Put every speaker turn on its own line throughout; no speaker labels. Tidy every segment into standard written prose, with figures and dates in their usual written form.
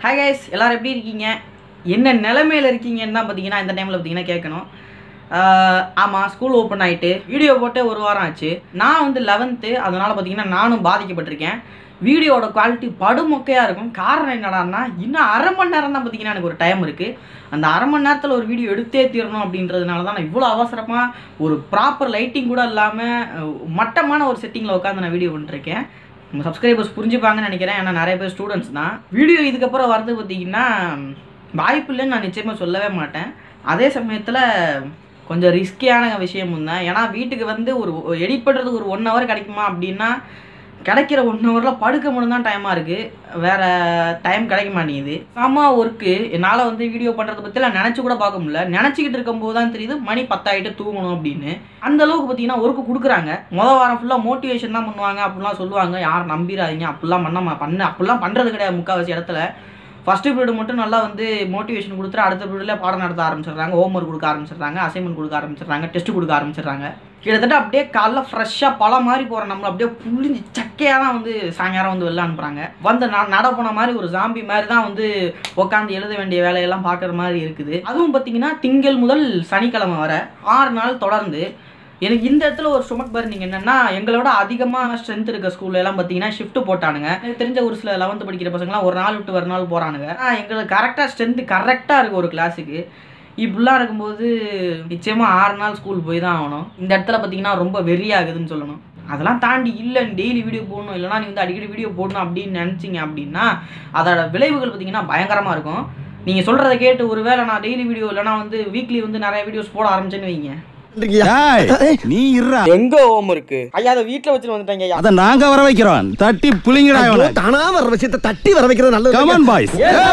Hi guys, எல்லோரும் எப்படி இருக்கீங்க? என்ன நிலைமையில் இருக்கீங்கன்னு தான் பார்த்தீங்கன்னா இந்த டைமில் பார்த்தீங்கன்னா கேட்கணும். ஆமாம், ஸ்கூல் ஓப்பன் ஆகிட்டு வீடியோ போட்டு ஒரு வாரம் ஆச்சு. நான் வந்து 11th, அதனால் பார்த்தீங்கன்னா நானும் பாதிக்கப்பட்டிருக்கேன். வீடியோட குவாலிட்டி படுமொக்கையாக இருக்கும். காரணம் என்னடான்னா, இன்னும் அரை மணி நேரம் தான் பார்த்தீங்கன்னா எனக்கு ஒரு டைம் இருக்குது. அந்த அரை மணி நேரத்தில் ஒரு வீடியோ எடுத்தே தீரணும் அப்படின்றதுனால தான் நான் இவ்வளோ அவசரமாக ஒரு ப்ராப்பர் லைட்டிங் கூட இல்லாமல் மட்டமான ஒரு செட்டிங்கில் உட்காந்து நான் வீடியோ பண்ணிருக்கேன். நம்ம சப்ஸ்கிரைபர்ஸ் புரிஞ்சுப்பாங்கன்னு நினைக்கிறேன். ஏன்னா நிறைய பேர் ஸ்டூடெண்ட்ஸ் தான். வீடியோ இதுக்கப்புறம் வரது பார்த்தீங்கன்னா வாய்ப்பு இல்லைன்னு நான் நிச்சயமாக சொல்லவே மாட்டேன். அதே சமயத்தில் கொஞ்சம் ரிஸ்கியான விஷயமும் தான். ஏன்னா வீட்டுக்கு வந்து ஒரு எடிட் பண்ணுறதுக்கு ஒரு 1 hour கிடைக்குமா அப்படின்னா, கிடைக்கிற 1 hourல படுக்க மட்டும் தான் டைமாக இருக்குது. வேறு டைம் கிடைக்க மாட்டேங்குது. செம ஒர்க்கு. என்னால் வந்து வீடியோ பண்ணுறதை பற்றிலாம் நினச்சி கூட பார்க்க முடியல. நினச்சிக்கிட்டு இருக்கும்போது தான் தெரியுது மணி 10 ஆகிட்டு தூங்கணும் அப்படின்னு. அந்தளவுக்கு பார்த்தீங்கன்னா ஒர்க்கு கொடுக்குறாங்க. வாரம் ஃபுல்லாக மோட்டிவேஷன் தான் பண்ணுவாங்க அப்படிலாம் சொல்லுவாங்க. யாரும் நம்பிடாதீங்க. அப்படிலாம் பண்ணுறது கிடையாது. முக்கால்வாசி இடத்துல ஃபஸ்ட்டு பீரியட் மட்டும் நல்லா வந்து மோட்டிவேஷன் கொடுத்துட்டு அடுத்த பீரியடில் பாடம் நடத்த ஆரம்பிச்சிடுறாங்க. ஹோம்ஒர்க் கொடுக்க ஆரம்பிச்சிடுறாங்க. அசைன்மெண்ட் கொடுக்க ஆரம்பிச்சிடுறாங்க. டெஸ்ட் கொடுக்க ஆரம்பிச்சிடுறாங்க. கிட்டத்தட்ட அப்படியே காலைல ஃப்ரெஷ்ஷாக பழம் மாதிரி போகிற நம்மளை அப்படியே புளிஞ்சு சக்கையாக தான் வந்து சாயங்காலம் வந்து வெளில அனுப்புகிறாங்க. வந்து நட போன மாதிரி ஒரு ஜாம்பி மாதிரி தான் வந்து உட்காந்து எழுத வேண்டிய வேலையெல்லாம் பார்க்குற மாதிரி இருக்குது. அதுவும் பார்த்தீங்கன்னா திங்கள் முதல் சனிக்கிழமை வர 6 நாள் தொடர்ந்து. எனக்கு இந்த இடத்துல ஒரு ஸ்டொமக் பர்னிங் என்னென்னா, எங்களோட அதிகமாக ஸ்ட்ரென்த் இருக்க ஸ்கூல்லலாம் பார்த்தீங்கன்னா ஷிஃப்ட் போட்டானுங்க. எனக்கு தெரிஞ்ச ஒரு சில 11th படிக்கிற பசங்களாம் ஒரு நாள் விட்டு ஒரு நாள் போகிறானுங்க. எங்களுக்கு கரெக்டாக ஸ்ட்ரென்த்து கரெக்டாக இருக்குது ஒரு கிளாஸுக்கு. இப்படிலாம் இருக்கும்போது நிச்சயமாக 6 நாள் ஸ்கூல் போய் தான் ஆகணும். இந்த இடத்துல பார்த்தீங்கன்னா ரொம்ப வெறியாகுதுன்னு சொல்லணும். அதெல்லாம் தாண்டி இல்லை நீ டெய்லி வீடியோ போடணும், இல்லைனா நீ வந்து அடிக்கடி வீடியோ போடணும் அப்படின்னு நினச்சிங்க அப்படின்னா அதோட விளைவுகள் பார்த்தீங்கன்னா பயங்கரமாக இருக்கும். நீங்கள் சொல்கிறத கேட்டு ஒரு வேளை நான் டெய்லி வீடியோ இல்லைனா வந்து வீக்லி வந்து நிறைய வீடியோஸ் போட ஆரம்பிச்சேன்னு வைங்க.
நீ இருடா.
எங்க ஹோம் இருக்கு ஐயா? அத வீட்ல வச்சிட்டு வந்துட்டாங்க.
அத நாங்க வர வைக்கிறோம். தட்டி புளிங்கடா இவனை.
தானா வர விஷயத்தை தட்டி வர வைக்கிறது நல்லது.
Come on boys.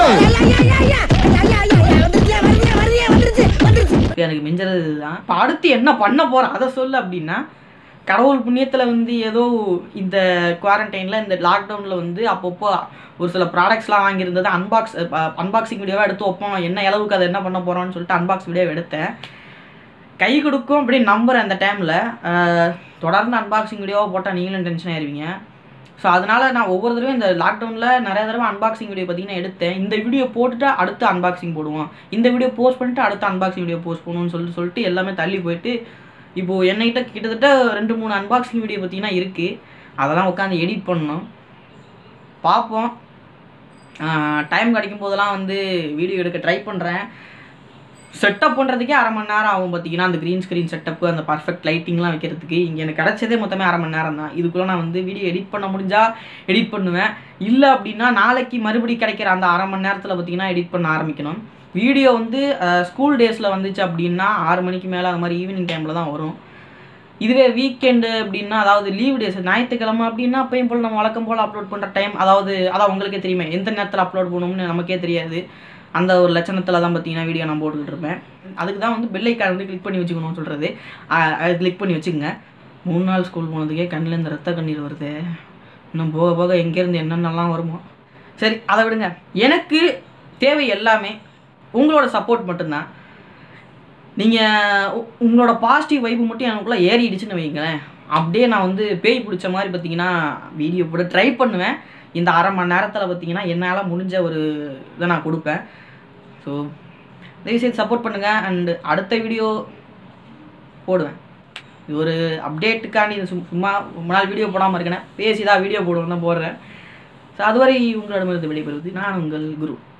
எனக்கு மிஞ்சறது இதுதான். இப்ப அடுத்து என்ன பண்ண போற அத சொல்லு அப்படின்னா, கடவுள் புண்ணியத்துல வந்து ஏதோ இந்த குவாரண்டைன்ல இந்த லாக்டவுன்ல வந்து அப்பப்போ ஒரு சில ப்ராடக்ட்ஸ்லாம் வாங்கியிருந்தது அன்பாக்சிங் வீடியோவாக எடுத்து வைப்போம். என்ன அளவுக்கு அதை என்ன பண்ண போறோம்னு சொல்லிட்டு அன்பாக்ஸ் வீடியோ எடுத்தேன். கை கொடுக்கும் அப்படின்னு நம்புகிறேன். அந்த டைமில் தொடர்ந்து அன்பாக்சிங் வீடியோவாக போட்டால் நீங்களும் டென்ஷன் ஆயிருவீங்க. ஸோ அதனால் நான் ஒவ்வொரு தடவையும் இந்த லாக்டவுனில் நிறைய தடவை அன்பாக்சிங் வீடியோ பார்த்தீங்கன்னா எடுத்தேன். இந்த வீடியோ போட்டுட்டு அடுத்து அன்பாக்சிங் போடுவோம், இந்த வீடியோ போஸ்ட் பண்ணிட்டு அடுத்த அன்பாக்சிங் வீடியோ போஸ்ட் பண்ணுவோம்னு சொல்லிட்டு எல்லாமே தள்ளி போயிட்டு இப்போது என்கிட்ட கிட்டத்தட்ட 2-3 அன்பாக்சிங் வீடியோ பார்த்தீங்கன்னா இருக்குது. அதெல்லாம் உட்காந்து எடிட் பண்ணணும். பார்ப்போம். டைம் கிடைக்கும் போதெல்லாம் வந்து வீடியோ எடுக்க ட்ரை பண்ணுறேன். செட்டப் பண்ணுறதுக்கே அரை மணி நேரம் ஆகும் பார்த்தீங்கன்னா. அந்த க்ரீன் ஸ்க்ரீன் செட்டப்பு, அந்த பர்ஃபெக்ட் லைட்டிங்லாம் வைக்கிறதுக்கு இங்கே எனக்கு கிடச்சதே மொத்தமே அரை மணி நேரம் தான். இதுக்குள்ளே நான் வந்து வீடியோ எடிட் பண்ண முடிஞ்சால் எடிட் பண்ணுவேன். இல்லை அப்படின்னா நாளைக்கு மறுபடி கிடைக்கிற அந்த அரை மணி நேரத்தில் பார்த்தீங்கன்னா எடிட் பண்ண ஆரம்பிக்கணும். வீடியோ வந்து ஸ்கூல் டேஸில் வந்துச்சு அப்படின்னா 6 மணிக்கு மேலே அது மாதிரி ஈவினிங் டைமில் தான் வரும். இதுவே வீக்கெண்டு அப்படின்னா, அதாவது லீவ் டேஸ் ஞாயிற்றுக்கிழமை அப்படின்னா அப்பயும் போல் நம்ம வழக்கம் போல் அப்லோட் பண்ணுற டைம், அதான் உங்களுக்கே தெரியுமே எந்த நேரத்தில் அப்லோட் பண்ணணும்னு நமக்கே தெரியாது. அந்த ஒரு லட்சணத்தில் தான் பார்த்தீங்கன்னா வீடியோ நான் போட்டுக்கிட்டு இருப்பேன். அதுக்கு தான் வந்து பெல் ஐக்கான் வந்து கிளிக் பண்ணி வச்சுக்கணும்னு சொல்கிறது. அது கிளிக் பண்ணி வச்சுக்கோங்க. 3 நாள் ஸ்கூல் போனதுக்கே கண்ணில் இந்த ரத்த கண்ணீர் வருது. இன்னும் போக போக எங்கேருந்து என்னென்னலாம் வருமோ. சரி, அதை விடுங்க. எனக்கு தேவை எல்லாமே உங்களோட சப்போர்ட் மட்டும்தான். நீங்கள் உங்களோட பாசிட்டிவ் வைப்பு மட்டும் எனக்குள்ளே ஏறிடுச்சுன்னு வைங்களேன், அப்படியே நான் வந்து பேய் பிடிச்ச மாதிரி பார்த்தீங்கன்னா வீடியோ போட ட்ரை பண்ணுவேன். இந்த அரை மணி நேரத்தில் பார்த்தீங்கன்னா என்னால் முடிஞ்ச ஒரு இதை நான் கொடுப்பேன். ஸோ தயவுசெய்து சப்போர்ட் பண்ணுங்கள். அண்டு அடுத்த வீடியோ போடுவேன். இது ஒரு அப்டேட்டுக்காண்டி இது சும்மா ரொம்ப நாள் வீடியோ போடாமல் இருக்கேன். பேசி தான் வீடியோ போடுவேன் தான் போடுறேன். ஸோ அதுவரை உங்களிடமிருந்து விடைபெறுவது நான் உங்கள் குரு.